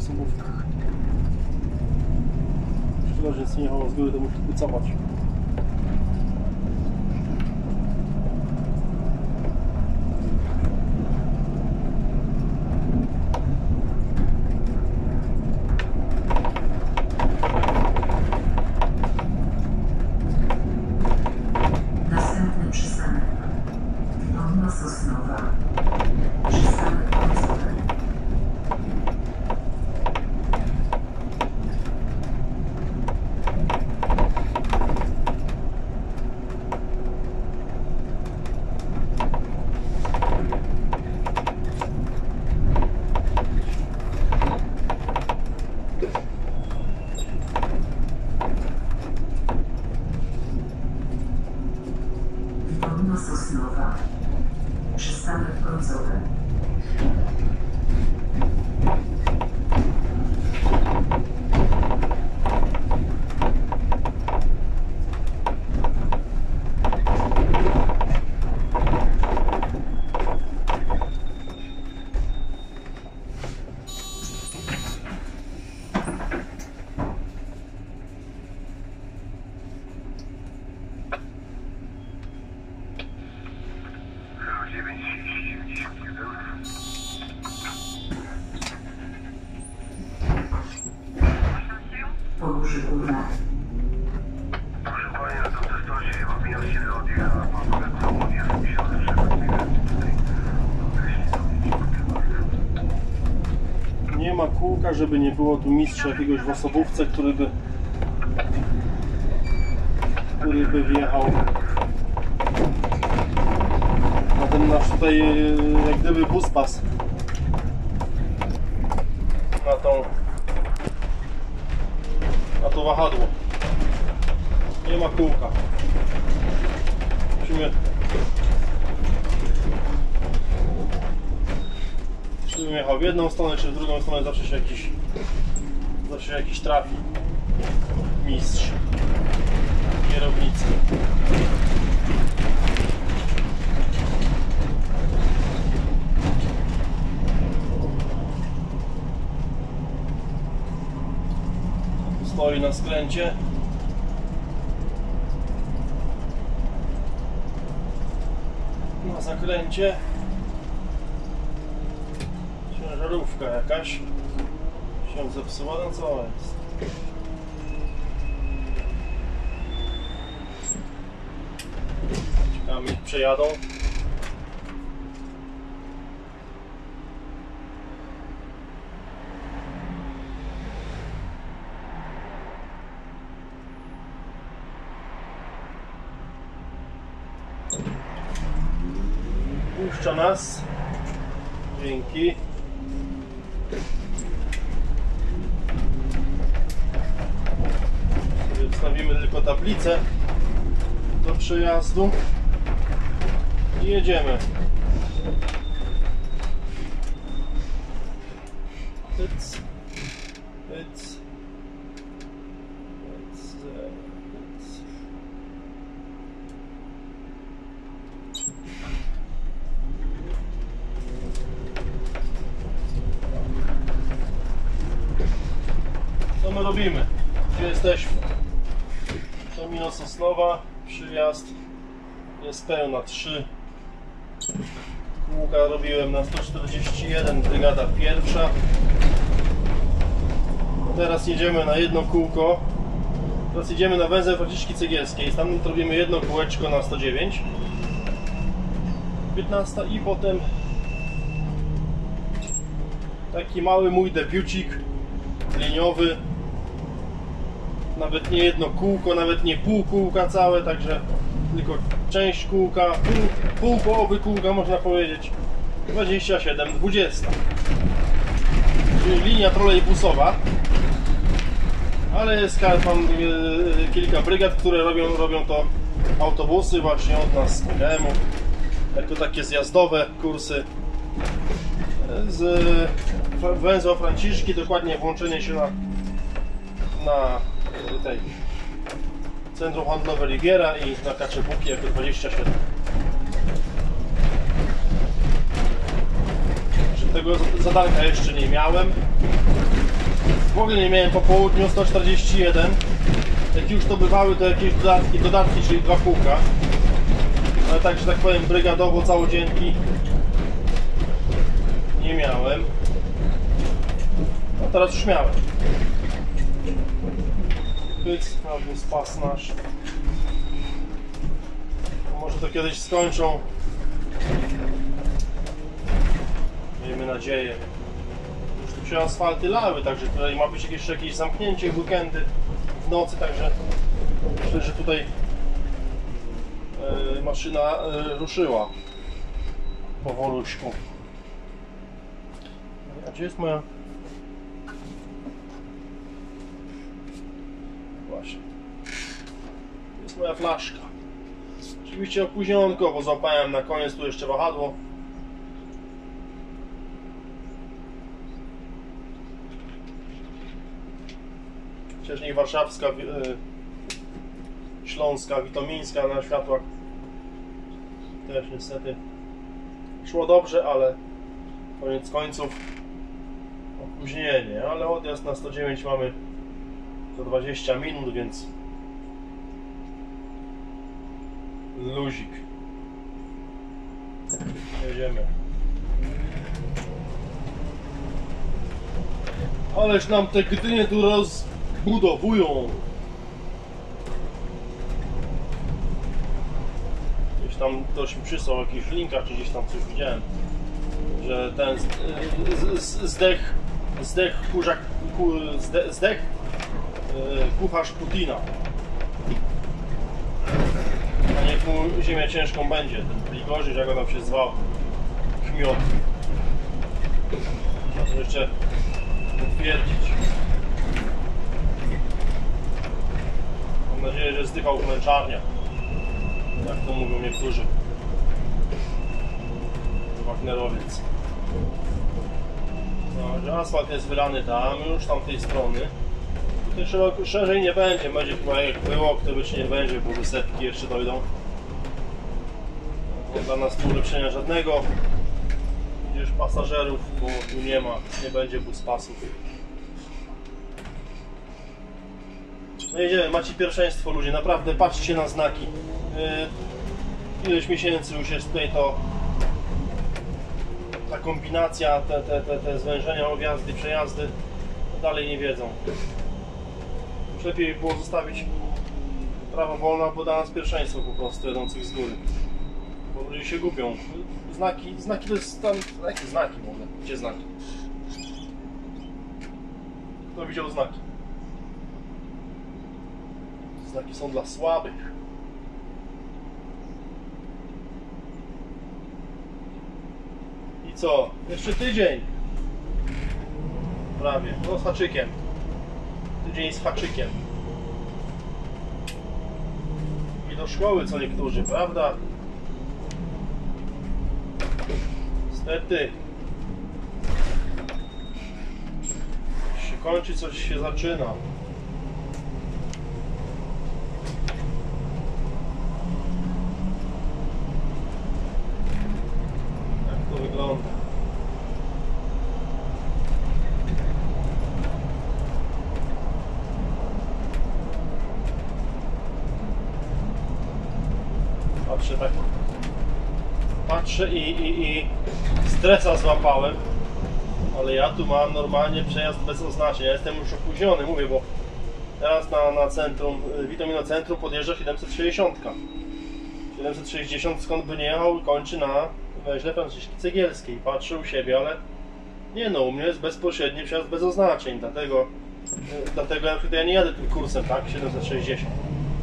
osobówkach. Szkoda, że nic nie jechało z góry, to muszę wycofać. Następny przystanek Dolna Sosnowa. Przystanek końcowy. Dolna Sosnowa. Przystanek końcowy. Podróży górne. Proszę Pani, na tym testocie opinią się odjechała pan samochód jest myślony, że tutaj Nie ma kółka, żeby nie było tu mistrza jakiegoś w osobówce, który by wjechał na ten nasz tutaj jak gdyby buspas na to wahadło. Nie ma kółka. Musimy jechał w jedną stronę czy w drugą stronę, zawsze się jakiś trafi mistrz kierownicy. Stoi na skręcie. Na zakręcie ciężarówka jakaś się zepsuła, no co jest? Ciekawe, przejadą. Puszcza nas. Dzięki. Sobie wstawimy tylko tablicę do przejazdu i jedziemy. Hyc, hyc, hyc, hyc. Co my robimy? Gdzie jesteśmy? Gmina Sosnowa, przyjazd jest pełna 3 kółka robiłem na 141, brygada pierwsza. Teraz jedziemy na jedno kółko. Teraz jedziemy na węzeł Franciszki Cegielskiej. Stamtąd robimy jedno kółeczko na 109 15 i potem taki mały mój debiucik liniowy. Nawet nie jedno kółko, nawet nie pół kółka całe, także tylko część kółka, pół połowy kółka można powiedzieć. 27/20. Czyli linia trolejbusowa. Ale jest tam kilka brygad, które robią to autobusy właśnie od nas z KM-u. Jako takie zjazdowe kursy z węzła Franciszki, dokładnie włączenie się na tej Centrum Handlowe Riviera i na Kaczebuki jako 27. Tego zadanka jeszcze nie miałem. w ogóle nie miałem po południu 141. Jak już to bywały, to jakieś dodatki, czyli 2 kółka. Ale tak, że tak powiem, brygadowo całodzienki nie miałem. No teraz już miałem. Pyc, albo spas nasz. Może to kiedyś skończą. Miejmy nadzieję. Już tu się asfalty lały, także tutaj ma być jeszcze jakieś zamknięcie w weekendy, w nocy, także myślę, że tutaj maszyna ruszyła powoluśku. A gdzie jest moja... Właśnie. To jest moja flaszka. Oczywiście opóźnionko, bo złapałem na koniec tu jeszcze wahadło. Wcześniej warszawska, śląska, witomińska na światłach. Też niestety szło dobrze, ale koniec końców opóźnienie. Ale odjazd na 109 mamy za 20 minut, więc luzik. Jedziemy. Ależ nam te Gdynie tu rozbudowują. Gdzieś tam ktoś mi przysłał w jakichś linkach, czy gdzieś tam coś widziałem, że ten zdech kucharz Putina. A niech mu ziemię ciężką będzie, ten Prigorzyń, jak on tam się zwał, Kmiot. Trzeba to jeszcze potwierdzić. Mam nadzieję, że zdychał w męczarniach, jak to mówią niektórzy. Wagnerowiec. No, że asfalt jest wylany tam, już tamtej strony. Tutaj szerzej nie będzie, będzie chyba jak było, kto być nie będzie, bo wysepki jeszcze dojdą. No, dla nas tu ulepszenia żadnego. Gdzieś pasażerów, bo tu nie będzie bus pasów. No jedziemy, macie pierwszeństwo ludzie, naprawdę patrzcie na znaki. Ileś miesięcy już jest tutaj ta kombinacja, te zwężenia, objazdy, przejazdy, dalej nie wiedzą. Już lepiej było zostawić prawo wolne, bo da nas pierwszeństwo po prostu jadących z góry. Bo ludzie się gubią. Znaki to jest tam... Jakie znaki w ogóle? Gdzie znaki? Kto widział znaki? Znaki są dla słabych. I co? Jeszcze tydzień. Prawie. No z haczykiem. Tydzień z haczykiem. I do szkoły co niektórzy, prawda? Niestety. Coś się kończy, coś się zaczyna. Jak to wygląda? Patrzę tak. Patrzę i stresa złapałem, ale ja tu mam normalnie przejazd bez oznaczeń. Ja jestem już opóźniony, mówię, bo teraz na centrum, Witomino centrum podjeżdża 760. 760 skąd by nie jechał, kończy na węźle Franciszki Cegielskiej. Patrzę u siebie, ale nie no, u mnie jest bezpośredni przejazd bez oznaczeń, dlatego ja nie jadę tym kursem, tak, 760.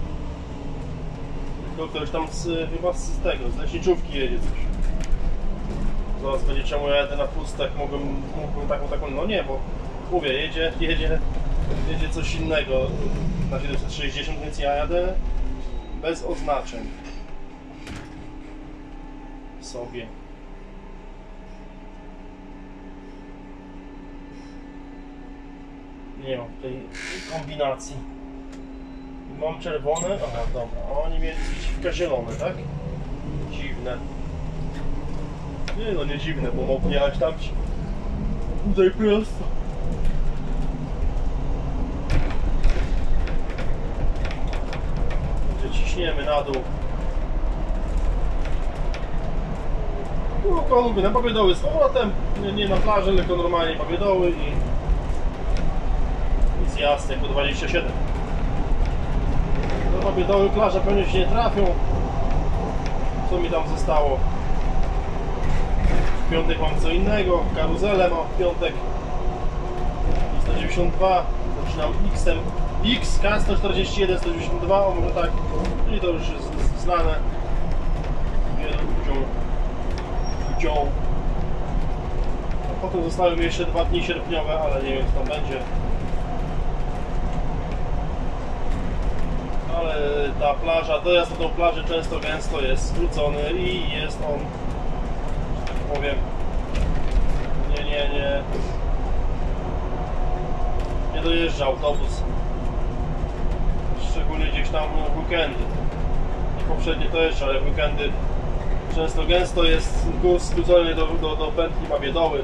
Tylko ktoś tam chyba z leśniczówki jedzie coś. Zaraz będzie, czemu ja jadę na pustach, mógłbym taką, no nie, bo mówię, jedzie coś innego na 760, więc ja jadę bez oznaczeń sobie. Nie mam tej kombinacji. Mam czerwone, aha, dobra, a oni mieli zwiciwka zielone, tak? Dziwne. Nie no, nie dziwne, bo mogą jechać tam tutaj prosto. ciśniemy na dół. No, mówię, na Babiedoły z powrotem, nie na plaży, tylko normalnie Babiedoły i zjazd jako 27. Do Babiedoły plaża pewnie się nie trafią. Co mi tam zostało? W piątek mam co innego, karuzelę mam w piątek. 192, zaczynam X-em. X, K141, 192, o może tak, i to już jest znane wielu ludziom. Potem zostały mi jeszcze 2 dni sierpniowe, ale nie wiem co tam będzie. Ale ta plaża, dojazd na tą plażę często gęsto jest skrócony i jest on, że tak powiem, nie dojeżdża autobus. Szczególnie gdzieś tam w weekendy. Nie poprzednie to jeszcze, ale w weekendy często gęsto jest kurs skrócony do pętli Babiedoły,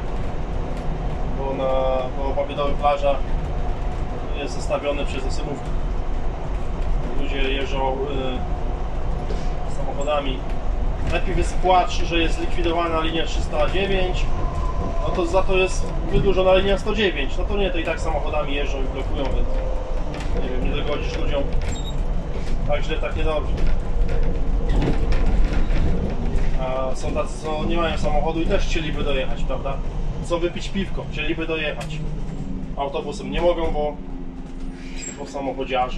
bo Babiedoły plaża jest zostawiony przez osymówki. Ludzie jeżdżą samochodami. Najpierw jest płacz, że jest zlikwidowana linia 309, no to za to jest wydłużona linia 109. No to nie, to i tak samochodami jeżdżą i blokują, więc nie wiem, nie dogodzisz ludziom. Tak źle, tak niedobrze. A są tacy, co nie mają samochodu i też chcieliby dojechać, prawda? Co wypić piwko, chcieliby dojechać. Autobusem nie mogą, bo samochodziarze.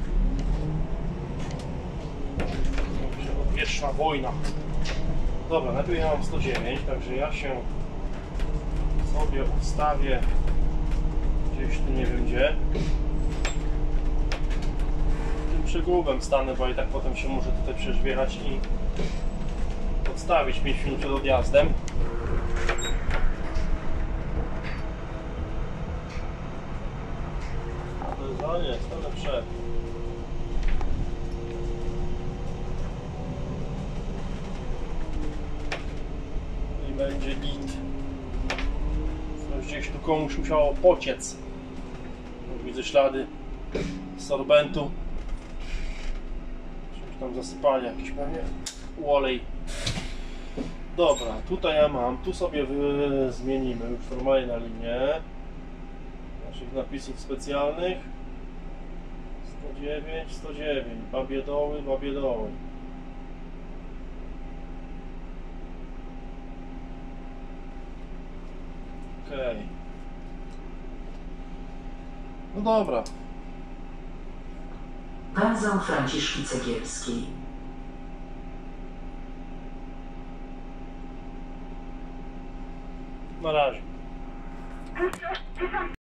Odwieczna wojna. Dobra, najpierw ja mam 109, także ja się sobie ustawię gdzieś tu, nie wiem gdzie. Tym przegubem stanę, bo i tak potem się muszę tutaj przecież wjechać i odstawić 5 minut przed odjazdem. No nie, stanę przed. I będzie git. Gdzieś tu komuś musiało pociec. Widzę ślady sorbentu. Czymś tam zasypali, jakiś pewnie olej. Dobra, tutaj ja mam, tu sobie zmienimy już normalnie na linię naszych napisów specjalnych. 109, 109, Babiedoły, Babiedoły. Okej. No dobra. Węzeł Franciszki Cegielskiej. Na razie.